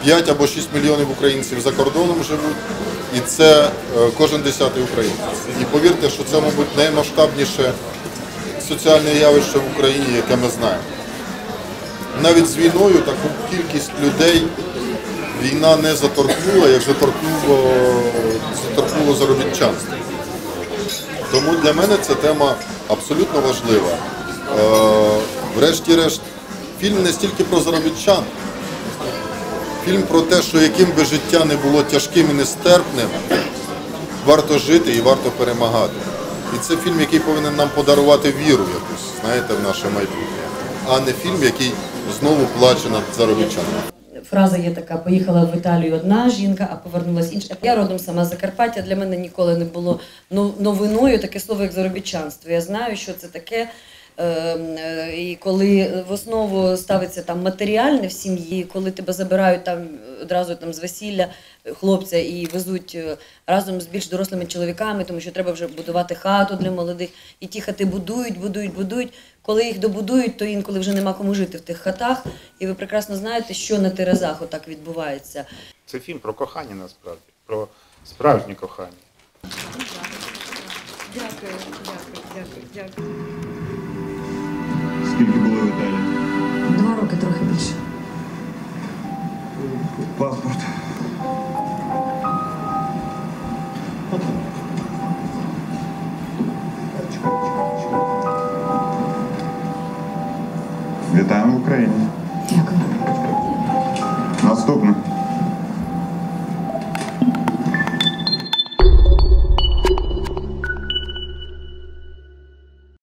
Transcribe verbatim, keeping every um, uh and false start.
п'ять або шість мільйонів українців за кордоном живуть, і це кожен десятий українець. І повірте, що це, мабуть, наймасштабніше соціальне явище в Україні, яке ми знаємо. Навіть з війною таку кількість людей війна не заторкнула, як заторкнуло, заторкнуло заробітчанство. Тому для мене ця тема абсолютно важлива. Врешті-решт, фільм не стільки про заробітчан. Фільм про те, що яким би життя не було тяжким і нестерпним, варто жити і варто перемагати. І це фільм, який повинен нам подарувати віру якусь, знаєте, в наше майбутнє, а не фільм, який знову плаче над заробітчанами. Фраза є така: поїхала в Італію одна жінка, а повернулася інша. Я родом сама з Закарпаття, для мене ніколи не було новиною таке слово, як заробітчанство. Я знаю, що це таке. І коли в основу ставиться там матеріальне в сім'ї, коли тебе забирають там одразу там з весілля хлопця і везуть разом з більш дорослими чоловіками, тому що треба вже будувати хату для молодих, і ті хати будують, будують, будують. Коли їх добудують, то інколи вже нема кому жити в тих хатах, і ви прекрасно знаєте, що на терезах отак відбувається. Це фільм про кохання насправді, про справжнє кохання. Дякую, дякую, дякую, дякую. Скільки були в Італії? Два роки, трохи більше. Паспорт. Вітаємо в Україні. Дякую. Наступне.